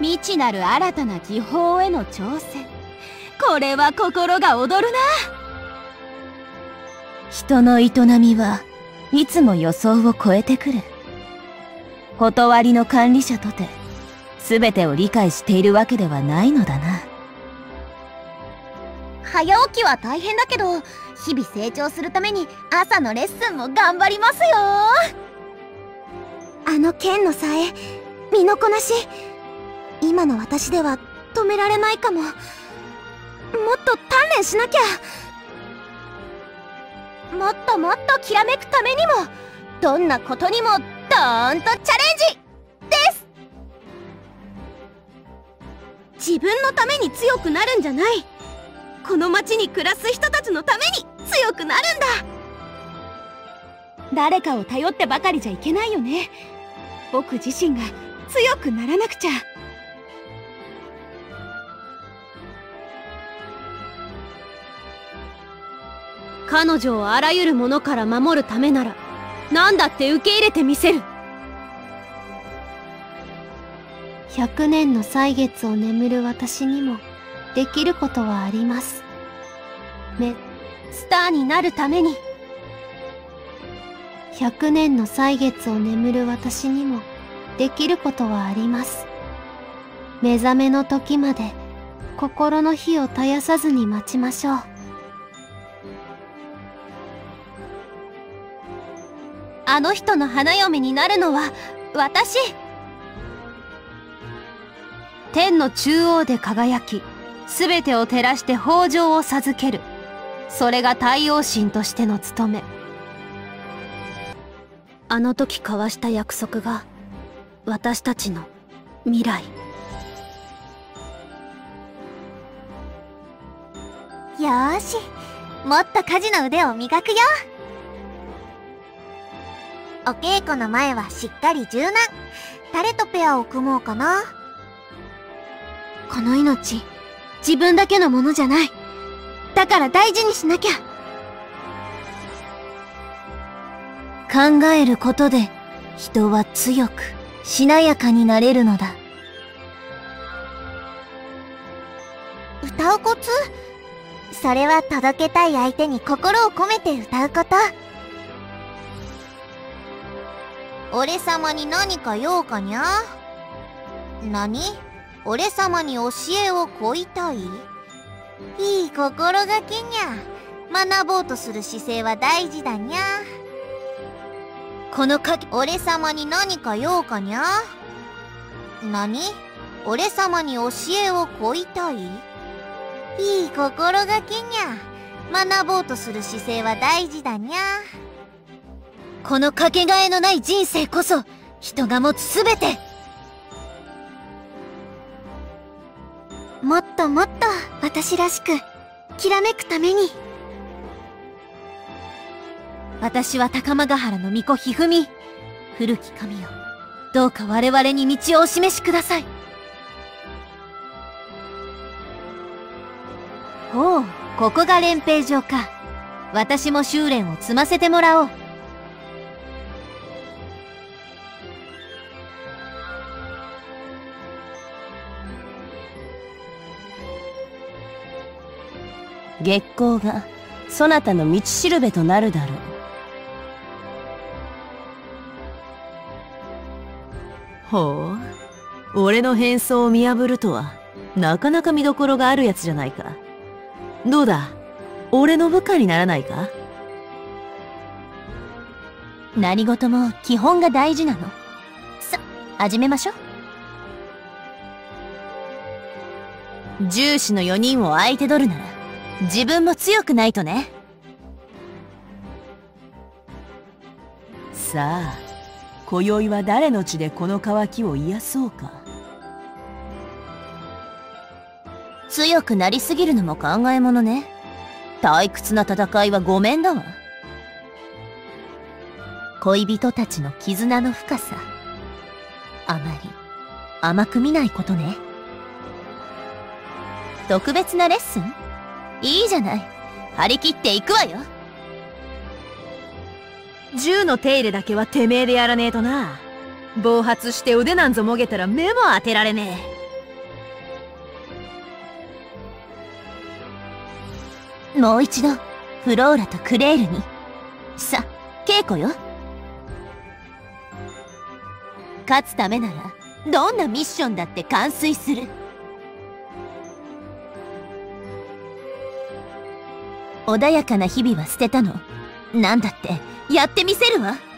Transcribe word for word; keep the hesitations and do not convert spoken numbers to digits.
未知なる新たな技法への挑戦。これは心が躍るな。 人の営みはいつも予想を超えてくる。断りの管理者とて全てを理解しているわけではないのだな。 早起きは大変だけど、日々成長するために朝のレッスンも頑張りますよ。あの剣のさえ、身のこなし、今の私では止められないかも。もっと鍛錬しなきゃ。もっともっときらめくためにも、どんなことにもドーンとチャレンジです。自分のために強くなるんじゃない、この町に暮らす人たちのために強くなるんだ。誰かを頼ってばかりじゃいけないよね。僕自身が強くならなくちゃ。 彼女をあらゆるものから守るためなら何だって受け入れてみせる。 百年の歳月を眠る私にもできることはあります。め、スターになるために。百年の歳月を眠る私にもできることはあります。目覚めの時まで心の火を絶やさずに待ちましょう。あの人の花嫁になるのは私。 天の中央で輝き、すべてを照らして豊穣を授ける。それが太陽神としての務め。あの時交わした約束が私たちの未来。 よーし、もっと家事の腕を磨くよ。お稽古の前はしっかり柔軟。誰とペアを組もうかな。この命、自分だけのものじゃない。だから大事にしなきゃ。 考えることで人は強くしなやかになれるのだ。 歌うコツ？それは届けたい相手に心を込めて歌うこと。俺様に何か用かにゃ？何？俺様に教えを乞いたい？いい心がけにゃ。学ぼうとする姿勢は大事だにゃ。この鍵、俺様に何か用かにゃ？何？俺様に教えを乞いたい？いい心がけにゃ。学ぼうとする姿勢は大事だにゃ。 このかけがえのない人生こそ人が持つすべて。 もっともっと私らしくきらめくために。 私は高間ヶ原の巫女ひふみ。古き神よ、どうか我々に道をお示しください。ほう、ここが練兵場か。私も修練を積ませてもらおう。月光がそなたの道しるべとなるだろう。 ほう、俺の変装を見破るとはなかなか見どころがあるやつじゃないか。どうだ、俺の部下にならないか？ 何事も基本が大事なの。さ、始めましょう。重視のよにんを相手取るなら自分も強くないとね。 さあ、今宵は誰の血でこの渇きを癒そうか。 強くなりすぎるのも考えものね。退屈な戦いはごめんだわ。恋人たちの絆の深さ、あまり甘く見ないことね。特別なレッスン？いいじゃない。張り切っていくわよ。 銃の手入れだけはてめえでやらねえとな。暴発して腕なんぞもげたら目も当てられねえ。 もう一度フローラとクレールに。さ、稽古よ。勝つためならどんなミッションだって完遂する。穏やかな日々は捨てたの。なんだってやってみせるわ。